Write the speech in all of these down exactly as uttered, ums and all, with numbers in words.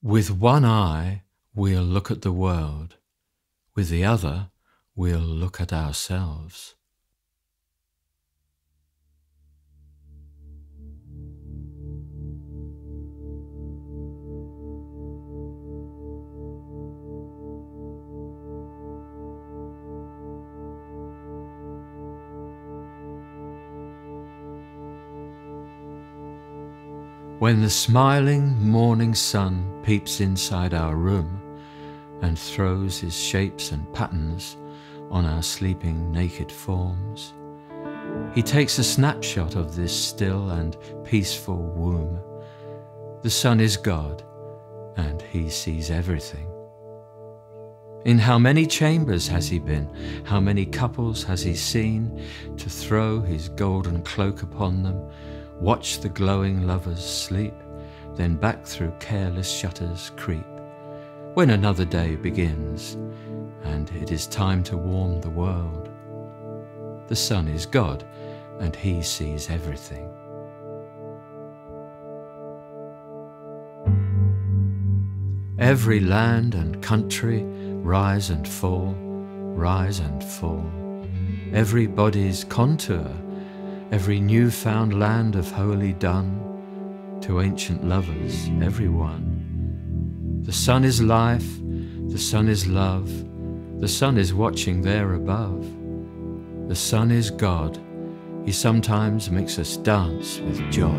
With one eye we'll look at the world, with the other we'll look at ourselves. When the smiling morning sun peeps inside our room and throws his shapes and patterns on our sleeping naked forms, he takes a snapshot of this still and peaceful womb. The sun is God, and he sees everything. In how many chambers has he been? How many couples has he seen to throw his golden cloak upon them, watch the glowing lovers sleep, then back through careless shutters creep, when another day begins, and it is time to warm the world. The sun is God, and he sees everything. Every land and country rise and fall, rise and fall. Every body's contour, every new-found land of holy dun, to ancient lovers, every one. The sun is life, the sun is love, the sun is watching there above. The sun is God, he sometimes makes us dance with joy.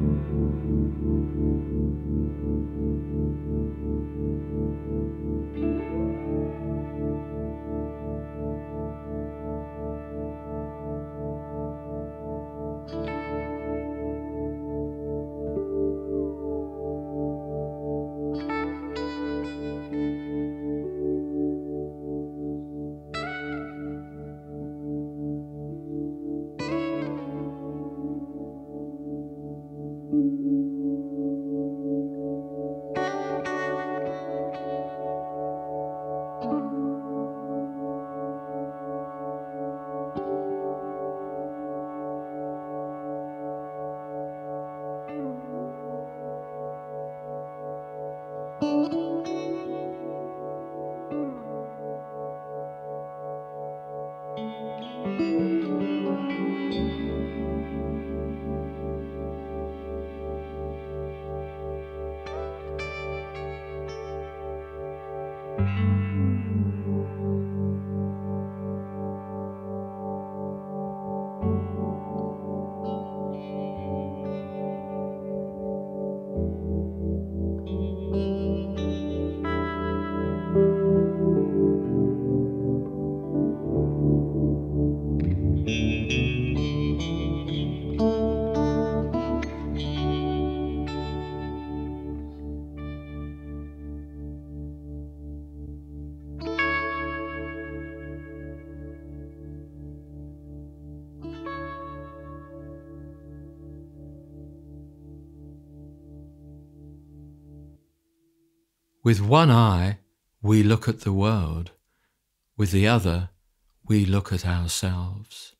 With one eye we look at the world, with the other we look at ourselves.